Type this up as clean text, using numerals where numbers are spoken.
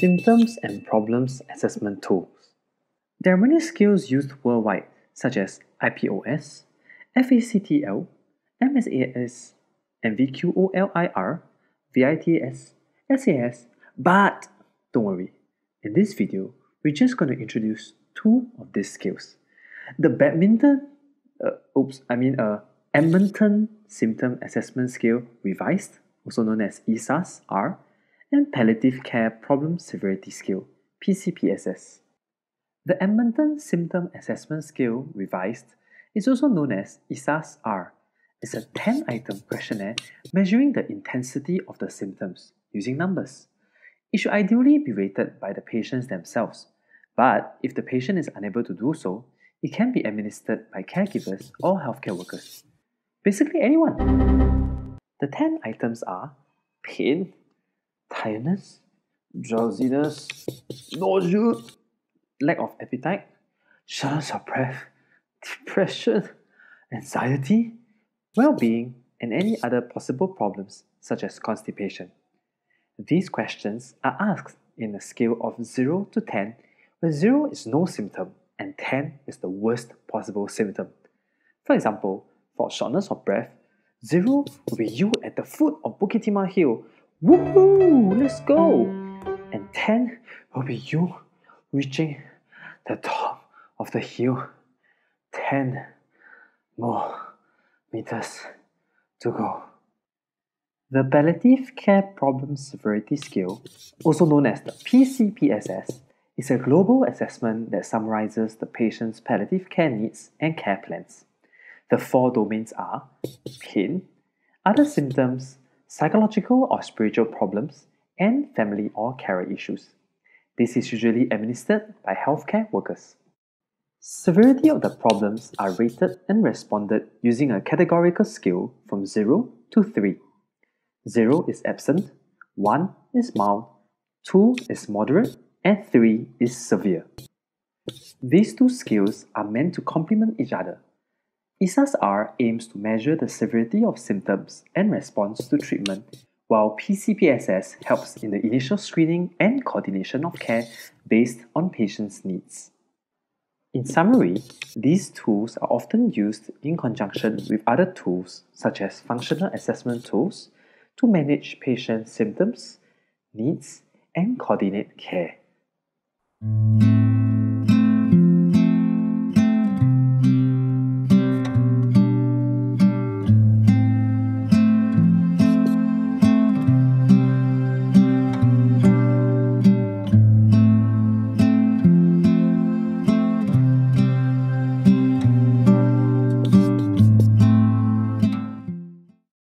Symptoms and Problems Assessment Tools. There are many scales used worldwide, such as IPOS, FACTL, MSAS, MVQOLIR, VITS, SAS, but don't worry, in this video, we're just going to introduce two of these scales. The Edmonton Symptom Assessment Scale Revised, also known as ESAS-r, and Palliative Care Problem Severity Scale, PCPSS. The Edmonton Symptom Assessment Scale Revised is also known as ESAS-r. It's a 10-item questionnaire measuring the intensity of the symptoms using numbers. It should ideally be rated by the patients themselves, but if the patient is unable to do so, it can be administered by caregivers or healthcare workers. Basically anyone. The 10 items are pain, tiredness, drowsiness, nausea, lack of appetite, shortness of breath, depression, anxiety, well-being, and any other possible problems such as constipation. These questions are asked in a scale of 0 to 10, where 0 is no symptom and 10 is the worst possible symptom. For example, for shortness of breath, 0 will be you at the foot of Bukit Timah Hill. Woohoo! Let's go! And 10 will be you reaching the top of the hill. 10 more meters to go. The Palliative Care Problem Severity Scale, also known as the PCPSS, is a global assessment that summarizes the patient's palliative care needs and care plans. The 4 domains are pain, other symptoms, psychological or spiritual problems, and family or carer issues. This is usually administered by healthcare workers. Severity of the problems are rated and responded using a categorical scale from 0 to 3. 0 is absent, 1 is mild, 2 is moderate, and 3 is severe. These two scales are meant to complement each other. ESAS-r aims to measure the severity of symptoms and response to treatment, while PCPSS helps in the initial screening and coordination of care based on patients' needs. In summary, these tools are often used in conjunction with other tools such as functional assessment tools to manage patient symptoms, needs, and coordinate care.